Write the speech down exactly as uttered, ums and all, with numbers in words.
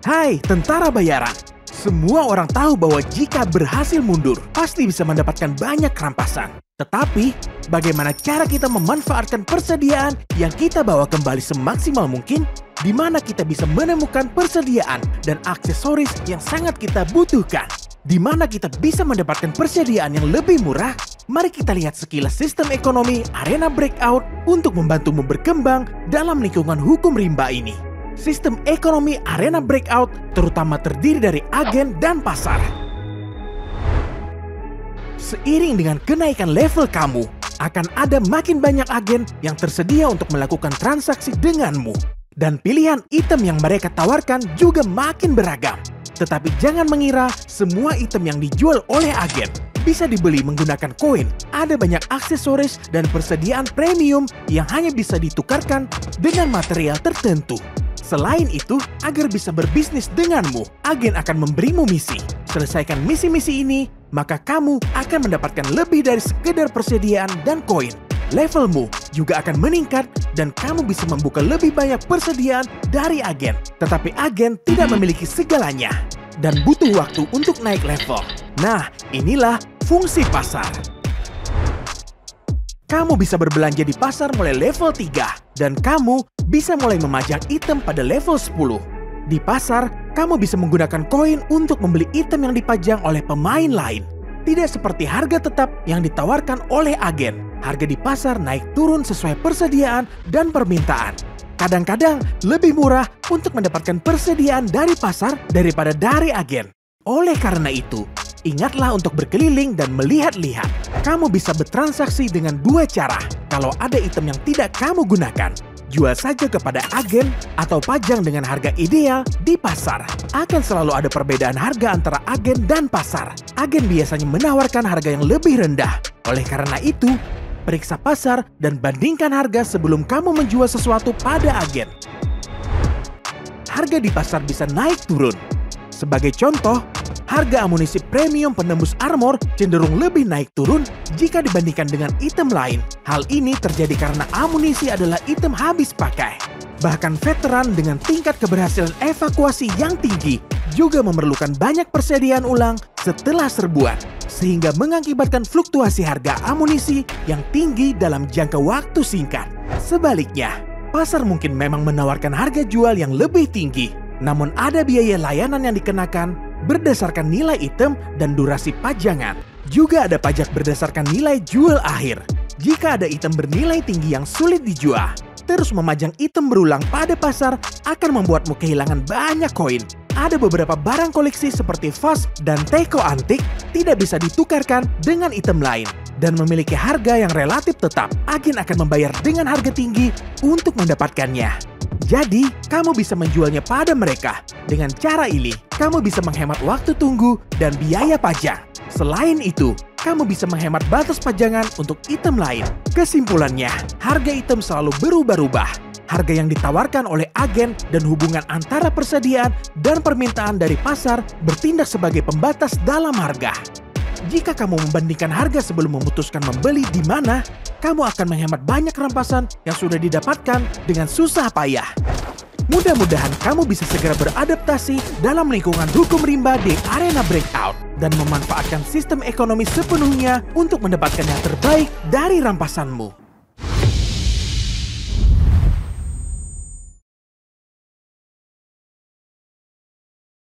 Hai tentara bayaran, semua orang tahu bahwa jika berhasil mundur, pasti bisa mendapatkan banyak rampasan. Tetapi, bagaimana cara kita memanfaatkan persediaan yang kita bawa kembali semaksimal mungkin, di mana kita bisa menemukan persediaan dan aksesoris yang sangat kita butuhkan. Di mana kita bisa mendapatkan persediaan yang lebih murah, mari kita lihat sekilas sistem ekonomi Arena Breakout untuk membantumu berkembang dalam lingkungan hukum rimba ini. Sistem ekonomi Arena Breakout terutama terdiri dari agen dan pasar. Seiring dengan kenaikan level kamu, akan ada makin banyak agen yang tersedia untuk melakukan transaksi denganmu. Dan pilihan item yang mereka tawarkan juga makin beragam. Tetapi jangan mengira semua item yang dijual oleh agen bisa dibeli menggunakan koin. Ada banyak aksesoris dan persediaan premium yang hanya bisa ditukarkan dengan material tertentu. Selain itu, agar bisa berbisnis denganmu, agen akan memberimu misi. Selesaikan misi-misi ini, maka kamu akan mendapatkan lebih dari sekedar persediaan dan koin. Levelmu juga akan meningkat dan kamu bisa membuka lebih banyak persediaan dari agen. Tetapi agen tidak memiliki segalanya dan butuh waktu untuk naik level. Nah, inilah fungsi pasar. Kamu bisa berbelanja di pasar mulai level tiga dan kamu bisa mulai memajang item pada level sepuluh. Di pasar, kamu bisa menggunakan koin untuk membeli item yang dipajang oleh pemain lain. Tidak seperti harga tetap yang ditawarkan oleh agen. Harga di pasar naik turun sesuai persediaan dan permintaan. Kadang-kadang lebih murah untuk mendapatkan persediaan dari pasar daripada dari agen. Oleh karena itu, ingatlah untuk berkeliling dan melihat-lihat. Kamu bisa bertransaksi dengan dua cara. Kalau ada item yang tidak kamu gunakan, jual saja kepada agen atau pajang dengan harga ideal di pasar. Akan selalu ada perbedaan harga antara agen dan pasar. Agen biasanya menawarkan harga yang lebih rendah. Oleh karena itu, periksa pasar dan bandingkan harga sebelum kamu menjual sesuatu pada agen. Harga di pasar bisa naik turun. Sebagai contoh, harga amunisi premium penembus armor cenderung lebih naik turun jika dibandingkan dengan item lain. Hal ini terjadi karena amunisi adalah item habis pakai. Bahkan veteran dengan tingkat keberhasilan evakuasi yang tinggi juga memerlukan banyak persediaan ulang setelah serbuan, sehingga mengakibatkan fluktuasi harga amunisi yang tinggi dalam jangka waktu singkat. Sebaliknya, pasar mungkin memang menawarkan harga jual yang lebih tinggi, namun ada biaya layanan yang dikenakan berdasarkan nilai item dan durasi pajangan. Juga ada pajak berdasarkan nilai jual akhir. Jika ada item bernilai tinggi yang sulit dijual, terus memajang item berulang pada pasar akan membuatmu kehilangan banyak koin. Ada beberapa barang koleksi seperti vas dan teko antik tidak bisa ditukarkan dengan item lain dan memiliki harga yang relatif tetap. Agen akan membayar dengan harga tinggi untuk mendapatkannya. Jadi, kamu bisa menjualnya pada mereka. Dengan cara ini, kamu bisa menghemat waktu tunggu dan biaya pajak. Selain itu, kamu bisa menghemat batas pajangan untuk item lain. Kesimpulannya, harga item selalu berubah-ubah. Harga yang ditawarkan oleh agen dan hubungan antara persediaan dan permintaan dari pasar bertindak sebagai pembatas dalam harga. Jika kamu membandingkan harga sebelum memutuskan membeli di mana, kamu akan menghemat banyak rampasan yang sudah didapatkan dengan susah payah. Mudah-mudahan kamu bisa segera beradaptasi dalam lingkungan hukum rimba di Arena Breakout dan memanfaatkan sistem ekonomi sepenuhnya untuk mendapatkan yang terbaik dari rampasanmu.